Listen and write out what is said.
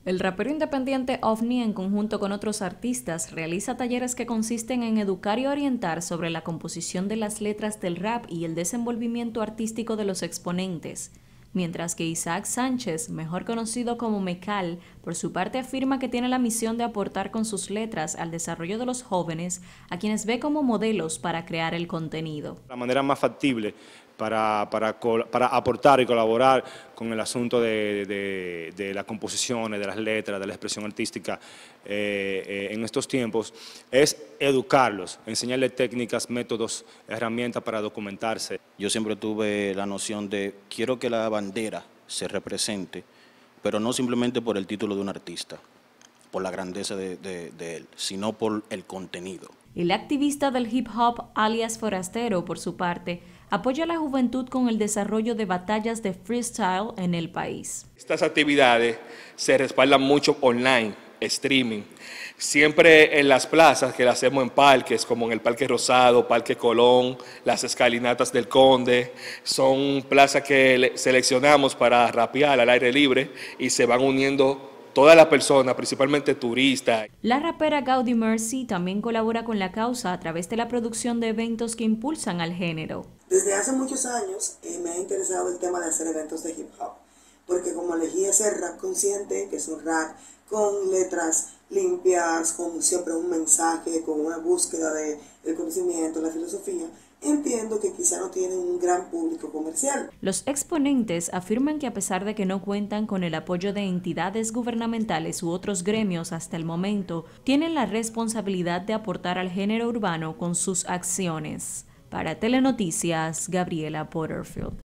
El rapero independiente OVNI, en conjunto con otros artistas, realiza talleres que consisten en educar y orientar sobre la composición de las letras del rap y el desenvolvimiento artístico de los exponentes, mientras que Isaac Sánchez, mejor conocido como Mecal, por su parte afirma que tiene la misión de aportar con sus letras al desarrollo de los jóvenes, a quienes ve como modelos para crear el contenido. La manera más factible para aportar y colaborar con el asunto de las composiciones, de las letras, de la expresión artística en estos tiempos es educarlos, enseñarles técnicas, métodos, herramientas para documentarse. Yo siempre tuve la noción de quiero que la bandera se represente, pero no simplemente por el título de un artista, por la grandeza de él, sino por el contenido. El activista del hip hop, alias Forastero, por su parte, apoya a la juventud con el desarrollo de batallas de freestyle en el país. Estas actividades se respaldan mucho online, streaming. Siempre en las plazas que las hacemos en parques, como en el Parque Rosado, Parque Colón, las escalinatas del Conde, son plazas que seleccionamos para rapear al aire libre y se van uniendo todas las personas, principalmente turistas. La rapera Gaudi Mercy también colabora con la causa a través de la producción de eventos que impulsan al género. Desde hace muchos años me ha interesado el tema de hacer eventos de hip hop, porque como elegí ese rap consciente, que es un rap con letras limpias, con siempre un mensaje, con una búsqueda del conocimiento, la filosofía, entiendo que quizá no tienen un gran público comercial. Los exponentes afirman que a pesar de que no cuentan con el apoyo de entidades gubernamentales u otros gremios hasta el momento, tienen la responsabilidad de aportar al género urbano con sus acciones. Para Telenoticias, Gabriela Porterfield.